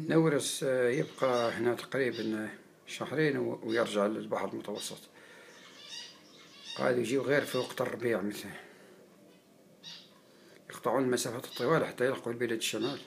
نورس يبقى هنا تقريبا شهرين ويرجع للبحر المتوسط. قاعد يجيو غير في وقت الربيع مثلا، يقطعون المسافات الطوال حتى يلقوا البلاد الشمال.